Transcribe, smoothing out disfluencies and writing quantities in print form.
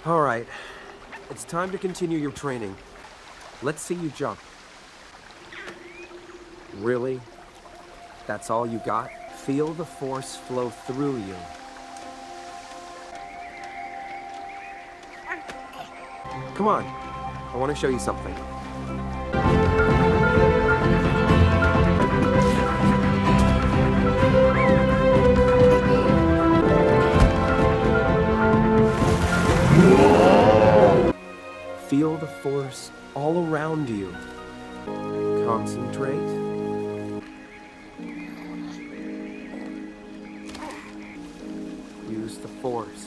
All right. It's time to continue your training. Let's see you jump. Really? That's all you got? Feel the force flow through you. Come on. I want to show you something. Feel the force all around you. Concentrate. Use the force.